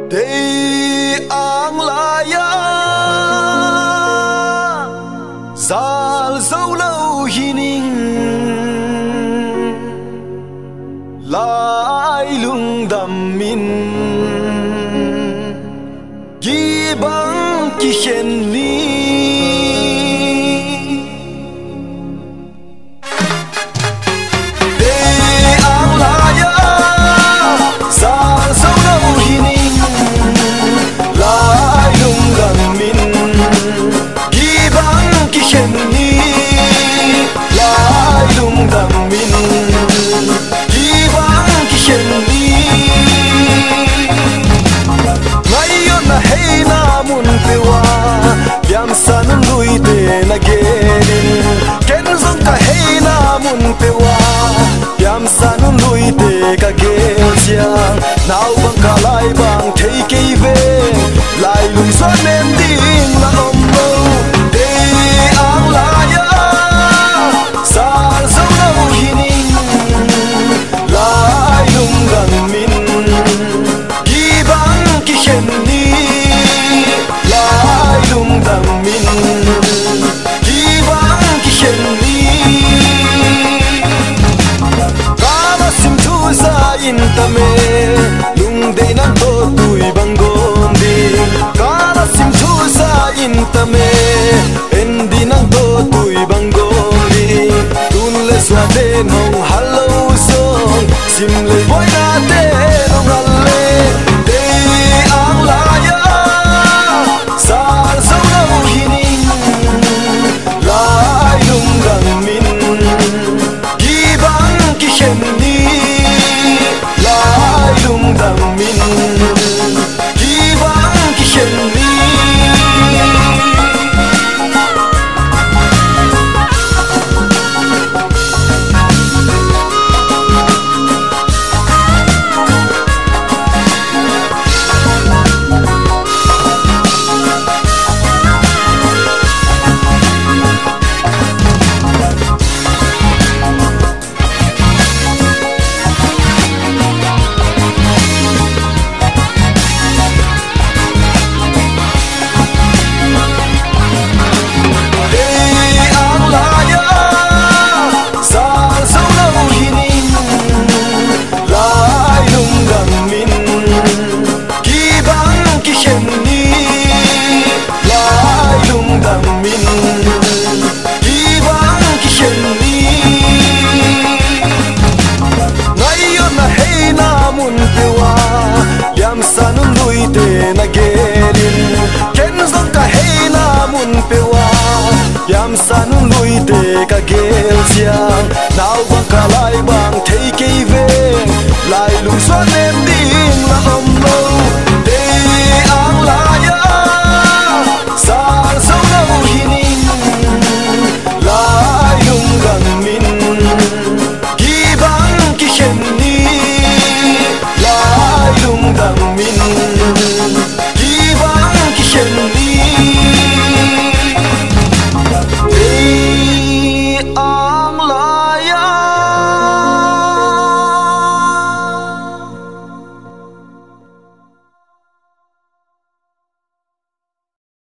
Day ang laya Zal dấu lâu hining Lai lung đam min Gi bang ki khen ni Day ang laya Zal dấu lâu hining Lai lung đam min Gi bang ki khen ni Lai lung đam min Biam sanun lui te na genin ken zong ka hey na mun pewa Biam sanun lui te ka gel chiang nau bang ka lai bang thei ke ve lai lung so nem ding la om mo de ang la ya sa zo lo hining lai lung gan min gi bang ki khen ni lai lung dam min gi bang ki khen ni kala sim thu za in tame lung de nan to tui bang gom di kala sim thu za in tame en di nan to tui bang gom di tun le swa de nong hello song sim le